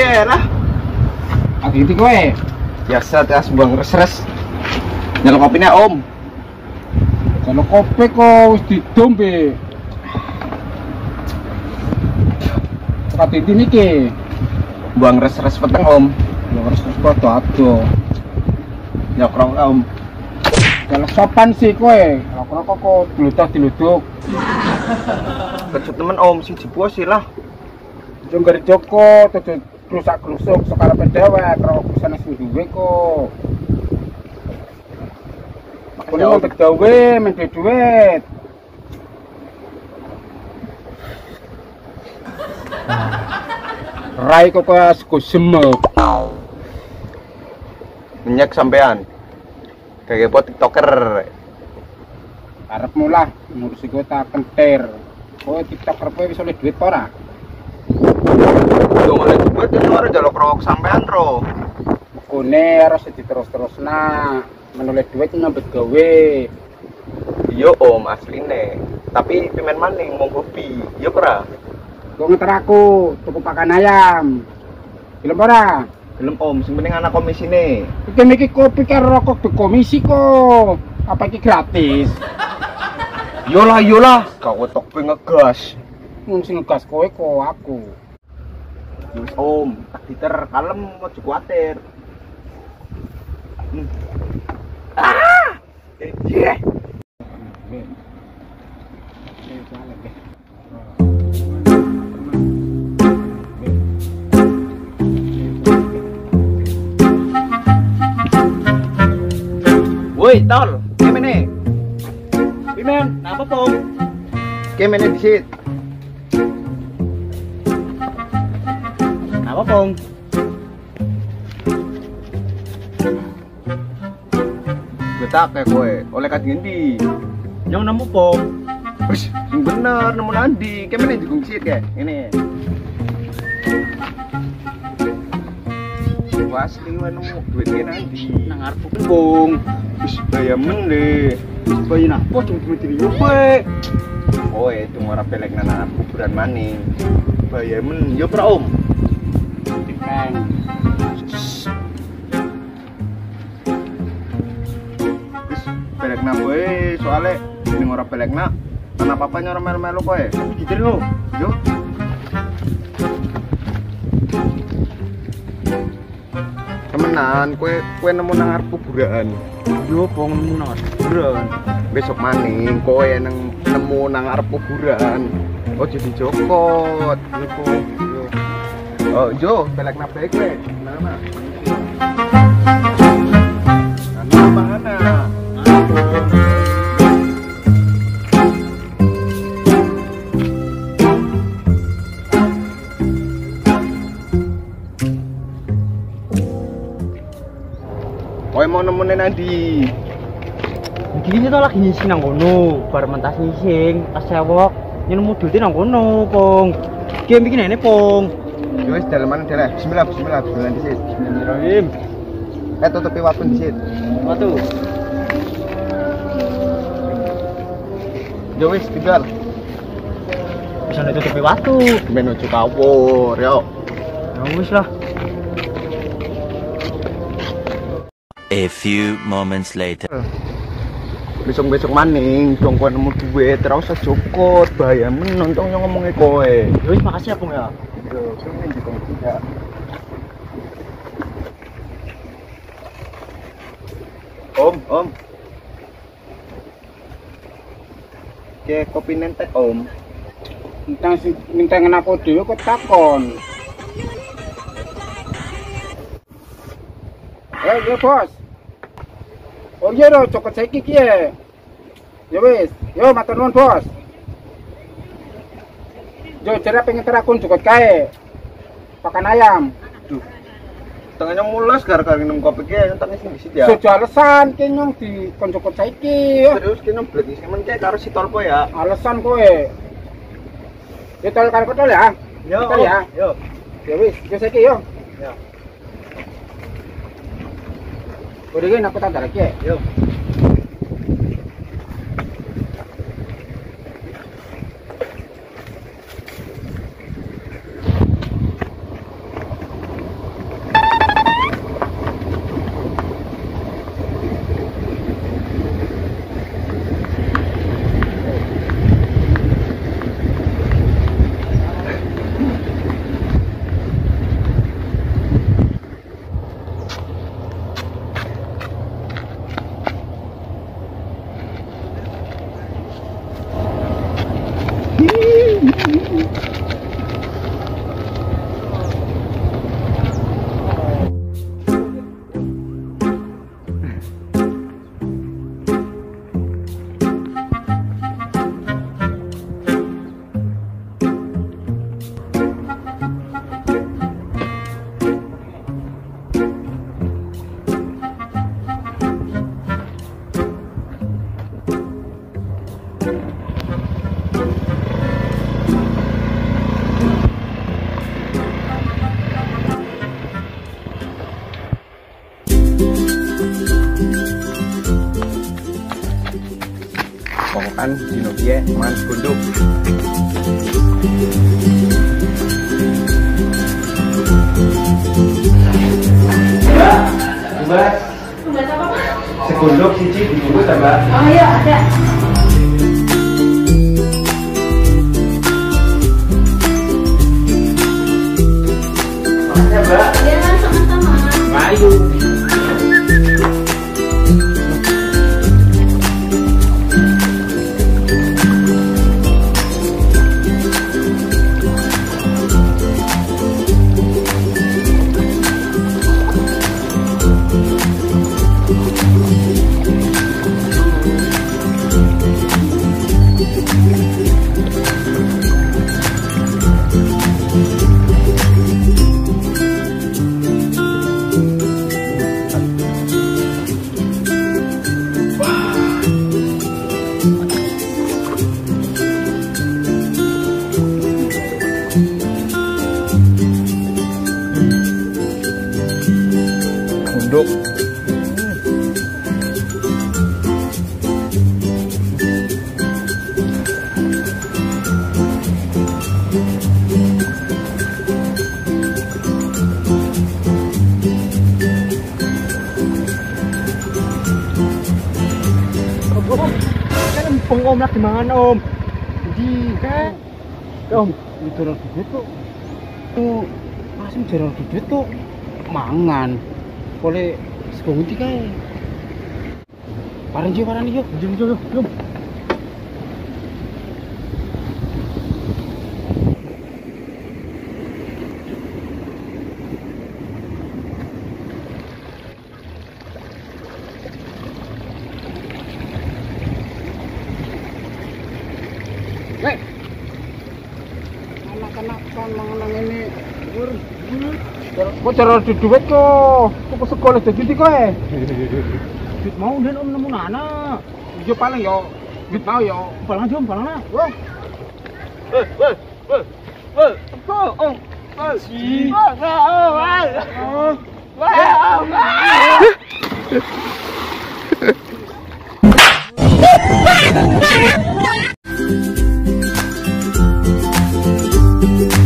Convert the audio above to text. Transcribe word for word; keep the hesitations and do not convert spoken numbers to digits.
ya lah. Lagi itu kowe. Biasa tas buang res-res. Nyelok kopinya Om. Kalau kopi kok wis didombe. Kok titi niki. Buang res-res peteng Om. Ya harus foto ado. Nyokrong Om. Kalau sopan sih kowe. Kalau kok kok diludah-diluduk. Kerja temen Om si Jibo sih lah. Jonggar Joko tuh rusak-rusuk sekarang pedewe kalau kesana sing duwe kok. Aku ini mau gawe mende duit. Rai kok kaya sego semek. Minyak sampean. Kayak pot TikToker. Arep mulah ngurusi gue tak kentir. Kowe TikToker kowe wis oleh duit ora? Yo oleh duit itu ora jaluk rokok sampean ro. Kone harus diterus-terusna. Menoleh duit nyambet gawe. Iya Om asline. Tapi pimen maning mau hobi. Iya ora? Gue ngeter aku tuku pakan ayam. Gelem ora? Belum Om, sing penting anak komisine. Iki niki kopi karo rokok berkomisi kok. Apa iki gratis? Yolah yolah, kau tok pe ngegas. Wong sing ngegas kowe kok aku. Wis Om, tak diter kalem ojo kuwatir. Hmm. Ah! Eh, yeah. Woi, tol, gimana? Pimen, apa pong? Gimana di sit? Apa pong? Betak kayak kowe, oleh kadang endi? Yang nemu pong. Wis, sing bener nemu nandi. Gimana di sit kayak ini? Asli wae nemu duitnya nanti. Nang arep pong. Wis bayamen le. Wis bayi napa cuma dimedeni yo kowe. Oh, itu ora pelek nang kuburan maning. Bayamen yo pra Om. Dipeng. Wis pelek nang kowe soalnya ning ora pelek nak. Ana apa-apanya ora melu-melu kowe. Gitir lo. Yo. Temenan, kue kue nemu nang arep kuburan. Yo pong nemu nang kuburan. Besok maning kowe nang nemu nang arep kuburan. Oh jadi jokot. Niku. Yo. Oh, jo, pelek nang bae kowe. Mana? Mana mana? Kowe mau nemuin nanti. Iki to lagi nyisi nang kono, bar mentas nyising, pas sewok nemu duit nang kono, Pong. Iki bikin ini, Pong. Yo wis daleman dhewe. Bismillah, bismillah, bismillah disit. Bismillahirrahmanirrahim. Eh tutupi watu disit. Watu. Yo wis tinggal. Bisa ditutupi watu. Menuju kawur, yo. Ya wis lah. A few moments later. Besok-besok maning, dong kowe nemu duit, terus sejokot, bahaya men nonton yang ngomongnya kowe. Ya wis makasih ya, Pong ya. Yo, sing di kong tidak. Om, Om. Oke, kopi nentek Om. Entang sing mintengen aku dhewe kok takon. Eh, ya bos. Oh iya lho, cokot saiki ki ya. Ya wis, yo matur nuwun bos. Yo jare pengen terakun cokot kae. Pakan ayam. Duh. Tengahnya mulas gara-gara minum kopi ki entang sing disit ya. Sudah alasan ki nyong di kon cokot saiki. Terus ki nang blek semen ki karo si tolpo ya. Alasan kowe. Yo tol karo tol ya. Yo, Tol ya. Yo. Ya wis, yo saiki yo. Ya. Udah gini aku tanda lagi ya. Yo. makan dino piye mangan gondok. Mbak, Mbak. Mbak apa, Pak? Segondok siji dibungkus ta, Mbak? Oh iya, ada. Makasih, Mbak. Ya, sama-sama. Ayo. Gondok. Om, kan empung om lagi mangan om. Jadi kan, om itu orang duit tuh, tuh masih jarang duit tuh mangan. Boleh sekunti kan? Parang jo, parang jo, jo, jo, jo. Hei, anak-anak kan mangan ini, gur, kok cara di duit kok, kok ke sekolah jadi di kowe. Duit mau dan om nemu anak. Yo paling yo, duit mau yo. Balang jom, balang lah. Wah, wah, wah, wah, wah, kok, om, wah, si, wah, wah, wah, wah, wah.